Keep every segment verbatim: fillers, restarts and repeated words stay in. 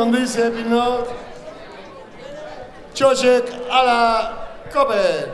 on this happy note, Cocek a la Kopyt.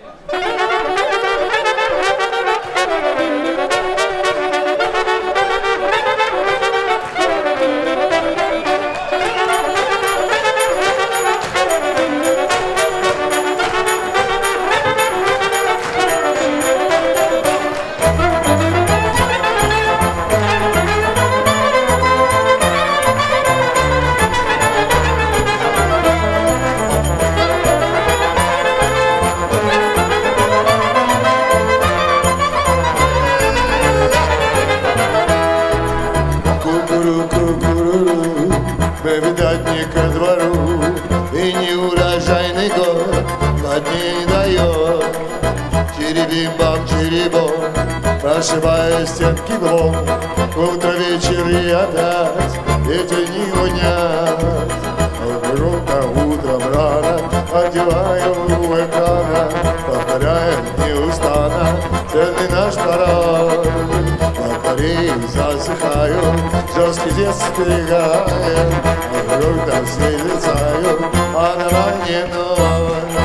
Видать не ко двору, и неурожайный год над ней дает. Черебим-бам, черебом, прошибая стенки глом, утро, вечер и опять эти не унять. Вдруг утром рано одеваю у экрана, повторяем неустанно цельный наш парад. Батареи засыхают, жесткий детство перегорает, вдруг там слезают, а на войне ноль.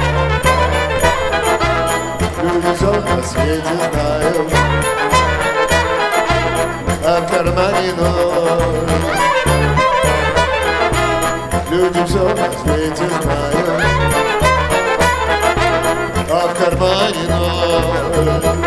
Люди все на свете знают, а в кармане ноль. Люди все на свете знают, а в кармане ноль.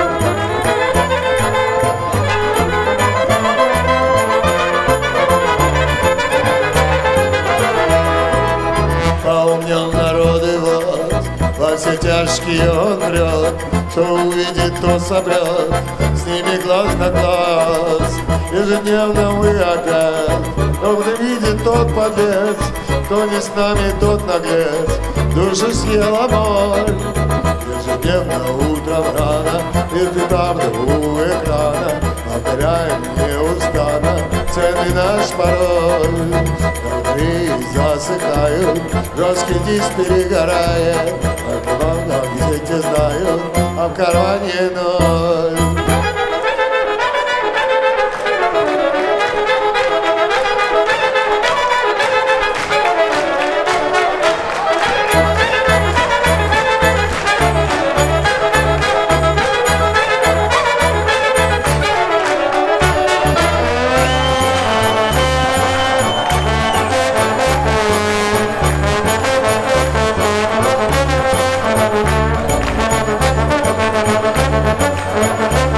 Поумнел народ и вот, во все тяжкие он врет, что увидит, то сопрет, с ними глаз на глаз. Ежедневно мы опять, кто видит, тот подлец, кто не с нами, тот наглец, души съела моль. Ежедневно утром рано, и правда у экрана, повторяем неустанно ценный наш пароль. Внутри засыхают, жесткий диск перегорает, а главное, дети знают, а в кармане ноль. We'll be right back.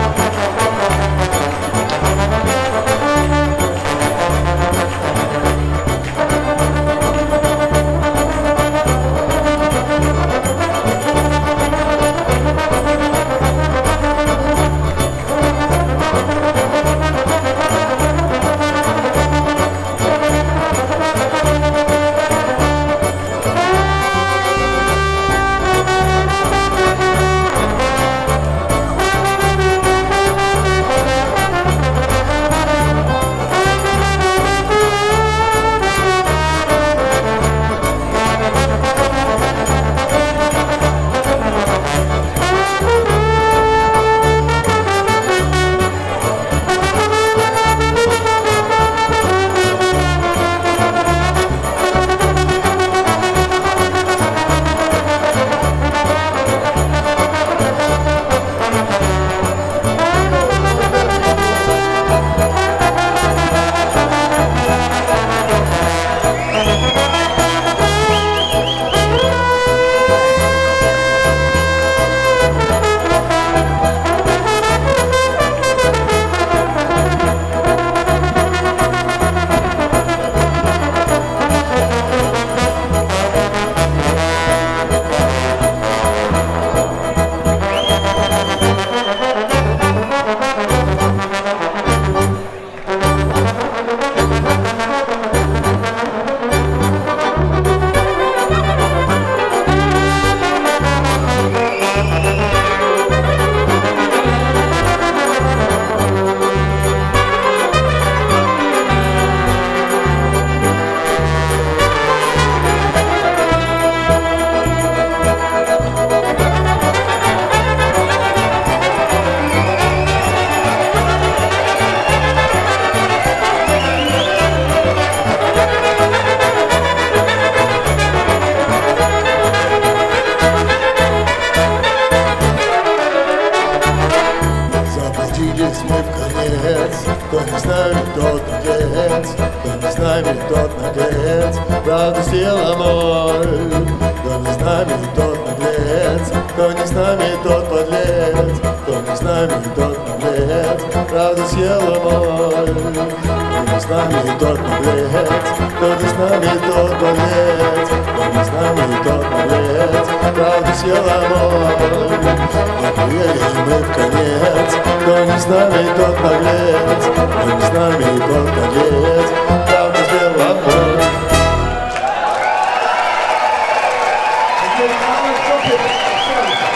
съела моль. Кто не с нами, тот наглец, кто не с нами, тот подлец, кто не с нами, тот наглец, правда съела моль. Кто не с нами, тот наглец, кто не с нами, тот подлец, кто не с нами, тот наглец, правда съела моль. Не поверим мы в конец, кто не с нами, тот наглец, кто не с нами, тот подлец, правда съела моль. Kopyt.